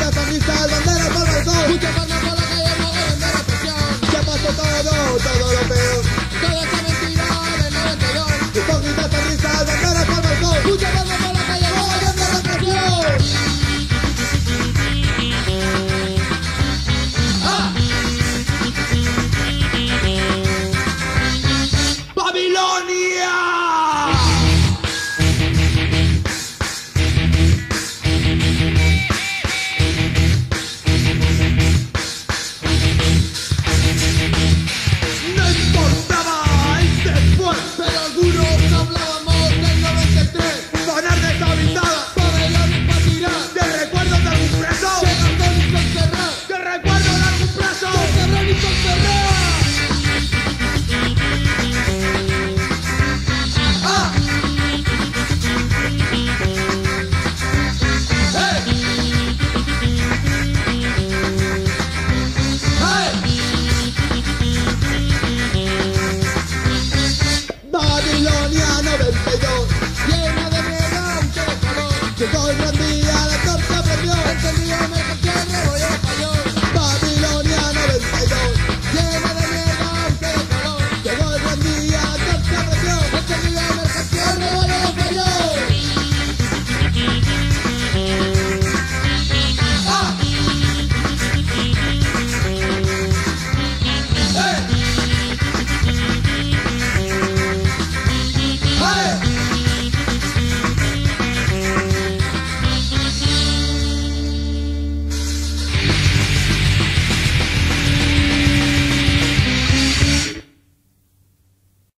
Hipócritas, fascistas, banderas por balcón. Mucha palma por la calle, luego vender la presión. Ya pasó todo lo peor. Toda esta mentira del 92. Hipócritas, fascistas, banderas por balcón. Mucha palma por